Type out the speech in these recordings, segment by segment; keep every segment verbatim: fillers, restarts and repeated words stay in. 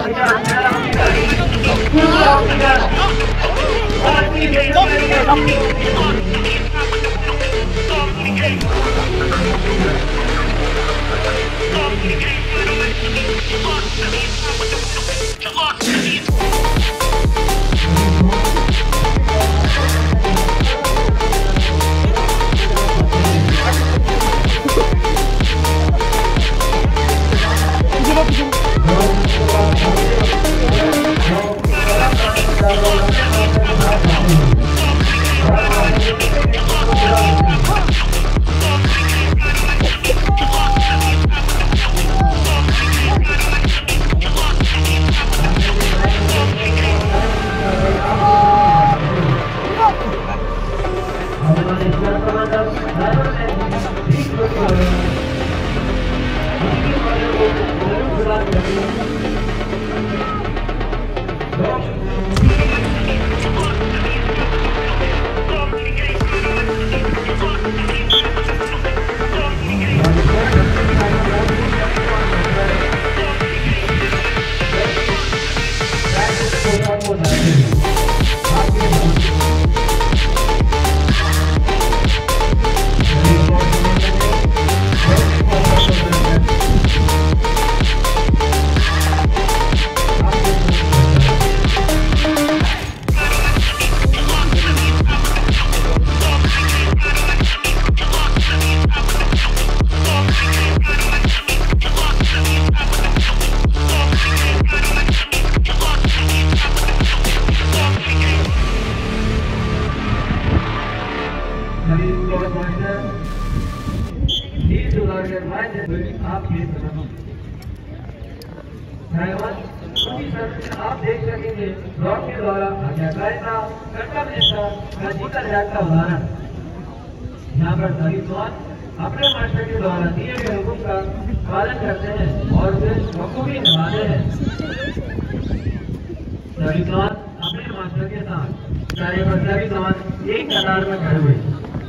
आप देख सकेंगे ब्लॉक के द्वारा आज्ञाकारिता कर्तव्यनिष्ठा का जीता जागता उदाहरण। यहाँ पर सभी स्वान अपने मास्टर के द्वारा दिए गए हुक्म का पालन करते हैं और उसे बखूबी निभाते हैं। सभी स्वान अपने मास्टर के साथ कार्य पर सभी स्वान एक कतार में खड़े हुए।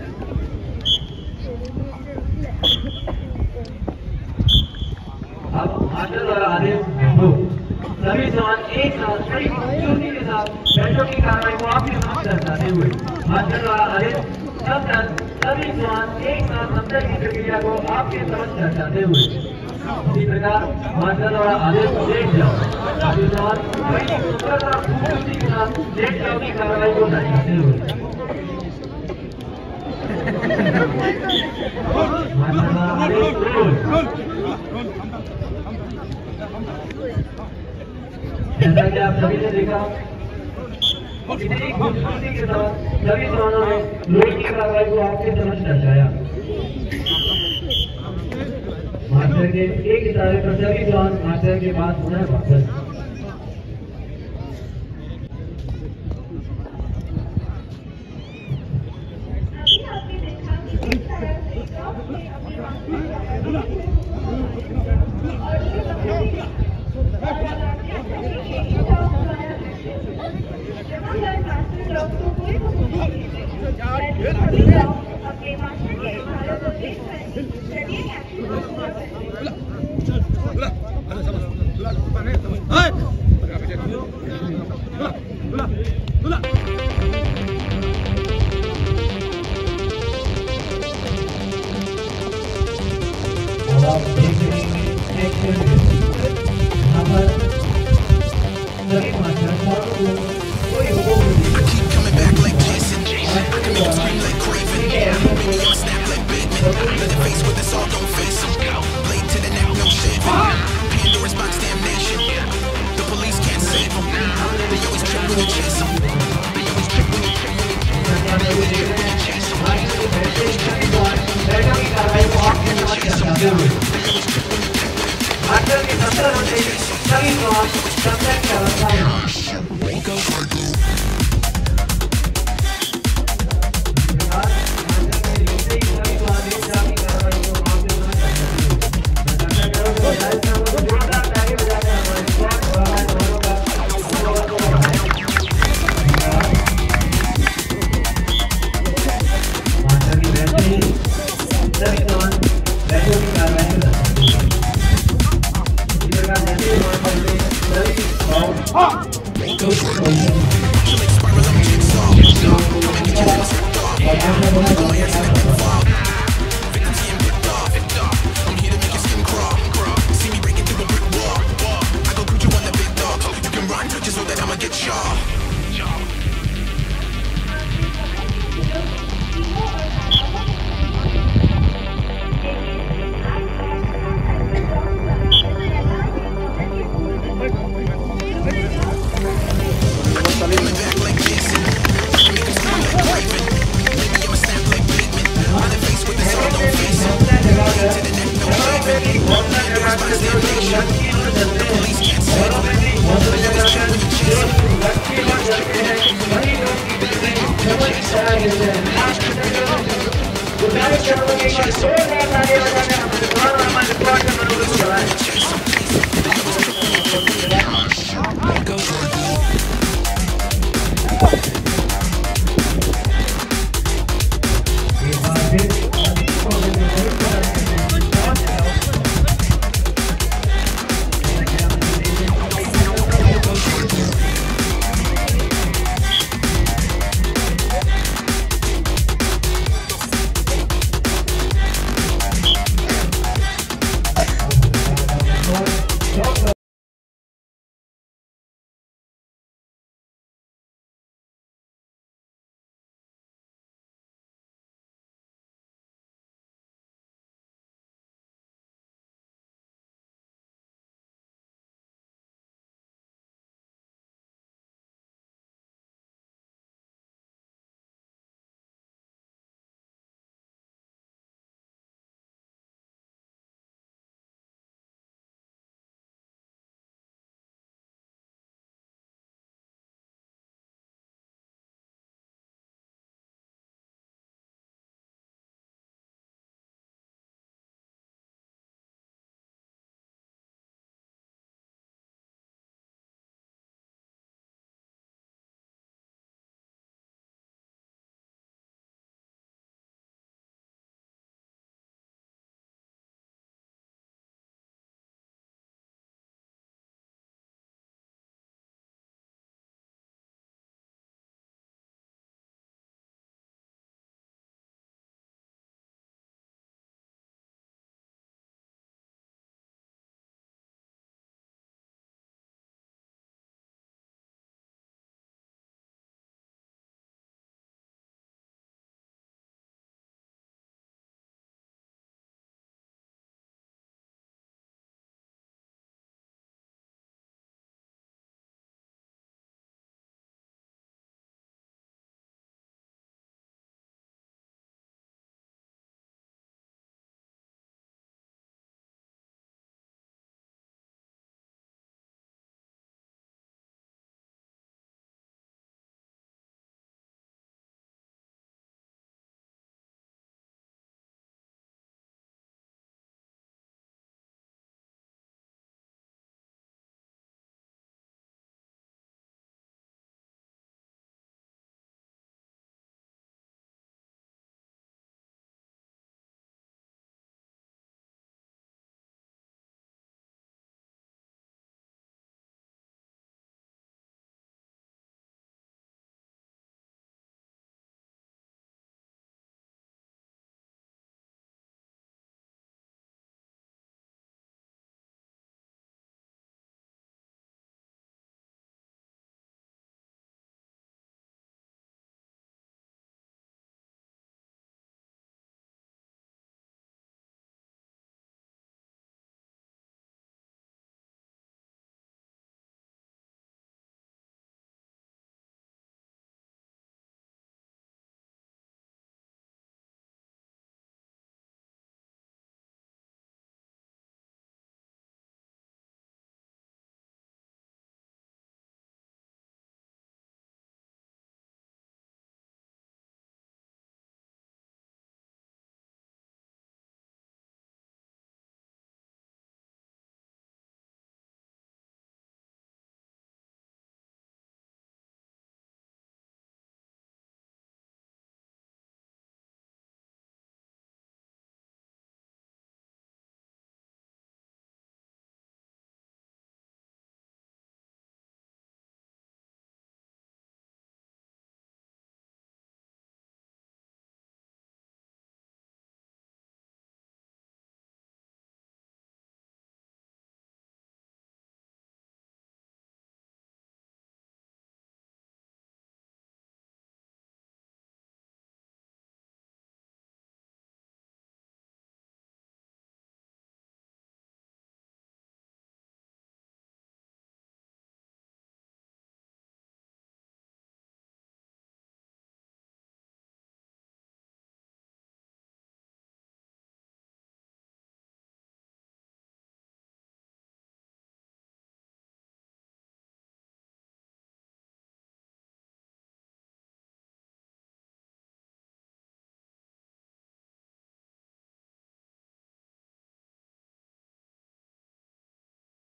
अब मास्टर द्वारा आदेश हो सभी जवान एक साथ बड़ी खूबसूरती के साथ बैठक की कार्रवाई को आपके साथ दर्शाते हुए मास्टर द्वारा आदेश जब तक सभी जवान एक साथ अंतर की प्रक्रिया को आपके समझ दर्शाते हुए इसी प्रकार मास्टर द्वारा आदेश को देख जाओ सभी जवान बड़ी सुंदरता खूबसूरती के साथ देख जाओ की कार्रवाई को दर्शाते हुए मास्टर द्वारा आदेश जैसा कि आप सभी ने देखा इतनी खूबसूरती के साथ सभी जवानों ने लोहे की कार्रवाई को आपके समझ दर्शाया। मास्टर के एक इशारे पर सभी जवान मास्टर के पास पुनः वापस। Just know that I'ma get y'all.